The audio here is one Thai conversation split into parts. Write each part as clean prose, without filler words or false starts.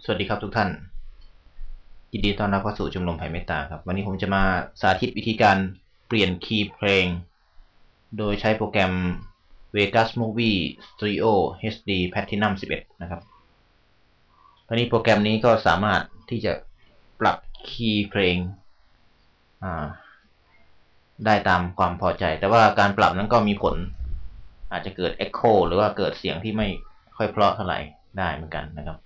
สวัสดีครับทุกท่านยินดีต้อนรับเข้าสู่ชมรมไผ่เมตตาครับวันนี้ผมจะมาสาธิตวิธีการเปลี่ยนคีย์เพลงโดยใช้โปรแกรม Vegas Movie Studio HD Platinum 11 นะครับตอนนี้โปรแกรมนี้ก็สามารถที่จะปรับคีย์เพลงได้ตามความพอใจแต่ว่าการปรับนั้นก็มีผลอาจจะเกิด Echo หรือว่าเกิดเสียงที่ไม่ค่อยเพราะเท่าไหร่ได้เหมือนกันนะครับ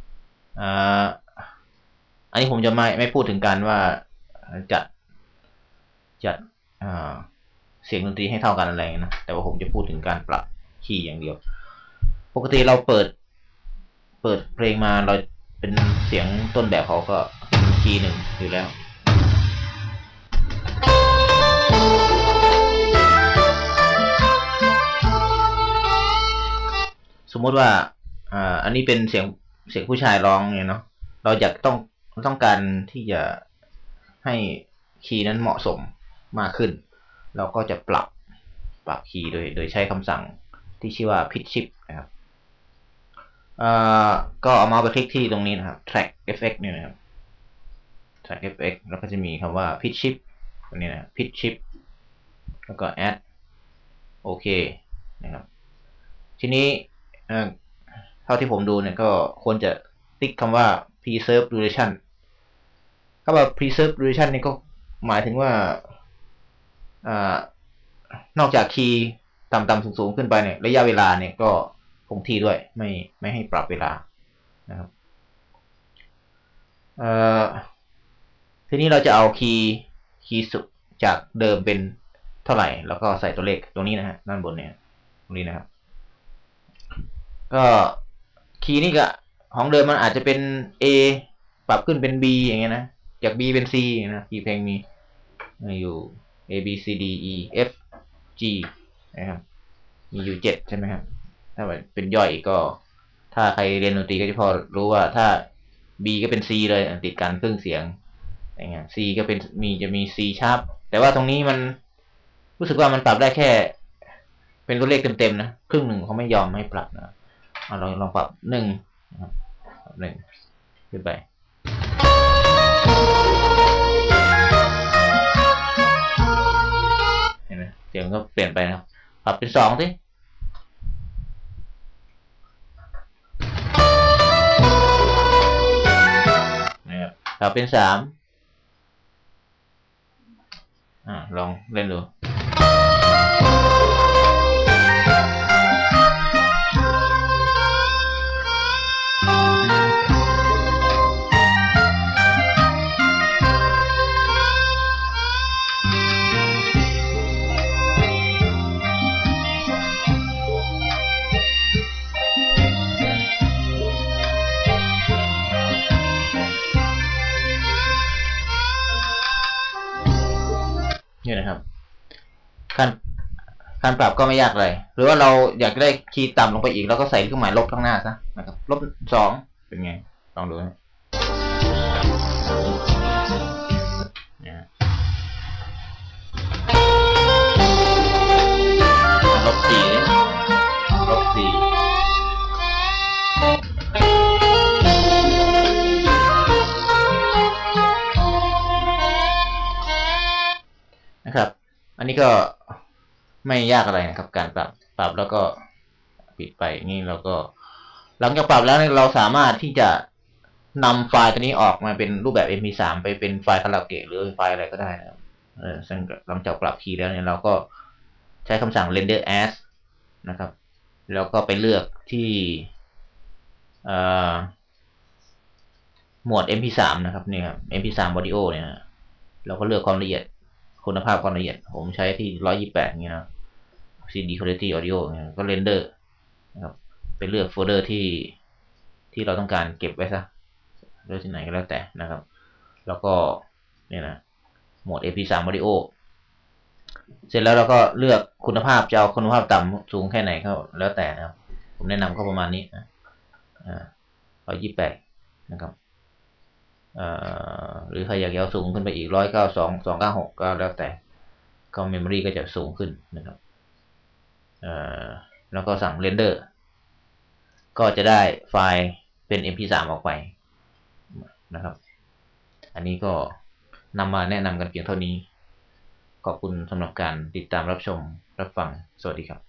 อันนี้ผมจะไม่พูดถึงการว่าจัดเสียงดนตรีให้เท่ากันอะไรนะแต่ว่าผมจะพูดถึงการปรับคีย์อย่างเดียวปกติเราเปิดเพลงมาเราเป็นเสียงต้นแบบเขาก็เป็นคีย์หนึ่งอยู่แล้วสมมติว่าอันนี้เป็นเสียงผู้ชายร้องเนี่ยเนาะเราอยากต้องการที่จะให้คีย์นั้นเหมาะสมมากขึ้นเราก็จะปรับคีย์โดยใช้คำสั่งที่ชื่อว่า pitch shift นะครับก็เอามาไปคลิกที่ตรงนี้นะครับ track effect เนี่ยนะครับ track effect แล้วก็จะมีคำว่า pitch shift ตรงนี้นะ pitch shift แล้วก็ add โอเคนะครับทีนี้เท่าที่ผมดูเนี่ยก็ควรจะติ๊กคำว่า preserve duration คำว่า preserve duration นี่ก็หมายถึงว่านอกจากคีย์ต่ำๆสูงๆขึ้นไปเนี่ยระยะเวลาเนี่ยก็คงที่ด้วยไม่ให้ปรับเวลานะครับทีนี้เราจะเอาคีย์สุดจากเดิมเป็นเท่าไหร่แล้วก็ใส่ตัวเลขตรงนี้นะฮะด้านบนเนี่ยตรงนี้นะครับก็คีย์นี่ก็ของเดิมมันอาจจะเป็น A ปรับขึ้นเป็น B อย่างเงี้ยนะจาก B เป็น C นะคีย์เพลงมีอยู่ A B C D E F G นะครับมีอยู่7ใช่ไหมครับถ้าเป็นย่อยก็ถ้าใครเรียนดนตรีก็จะพอรู้ว่าถ้า B ก็เป็น C เลยติดกันครึ่งเสียงอย่างเงี้ย C ก็เป็นจะมี C sharp แต่ว่าตรงนี้มันรู้สึกว่ามันปรับได้แค่เป็นตัวเลขเต็มๆนะครึ่งหนึ่งเขาไม่ยอมให้ปรับนะเราลองปรับ1นะครับ1ขึ้นไปเห็นไหมเสียงก็เปลี่ยนไปนะครับปรับเป็น2สินะครับปรับเป็น3ลองเล่นดูนี่นะครับการปรับก็ไม่ยากเลยหรือว่าเราอยากได้คีย์ต่ำลงไปอีกแล้วก็ใส่เครื่องหมายลบข้างหน้าซะนะครับ-2เป็นไงลองดูนะ-4นะครับอันนี้ก็ไม่ยากอะไรนะครับการปรับแล้วก็ปิดไปนี่เราก็หลังจากปรับแล้วเราสามารถที่จะนำไฟล์ตัวนี้ออกมาเป็นรูปแบบ MP3 ไปเป็นไฟล์คาราโอเกะหรือไฟล์อะไรก็ได้นะครับซึ่งหลังจากปรับคีย์แล้วเนี่ยเราก็ใช้คำสั่ง render as นะครับแล้วก็ไปเลือกที่หมวด MP3 นะครับนี่ครับ MP3 audio เนี่ยเราก็เลือกความละเอียดคุณภาพความละเอียดผมใช้ที่128อย่างเงี้ยนะ CD Quality Audio เนี่ยก็เรนเดอร์นะครับไปเลือกโฟลเดอร์ที่เราต้องการเก็บไว้ซะเลือกที่ไหนก็แล้วแต่นะครับแล้วก็เนี่ยนะโหมด MP3 Audio เสร็จแล้วเราก็เลือกคุณภาพจะเอาคุณภาพต่ำสูงแค่ไหนก็แล้วแต่นะครับผมแนะนำก็ประมาณนี้นะ128นะครับหรือใครอยากจะสูงขึ้นไปอีก192.296ก็แล้วแต่ก็เมมโมรีก็จะสูงขึ้นนะครับแล้วก็สั่งเรนเดอร์ก็จะได้ไฟล์เป็น MP3 ออกไปนะครับ อันนี้ก็นำมาแนะนำกันเพียงเท่านี้ขอบคุณสำหรับการติดตามรับชมรับฟังสวัสดีครับ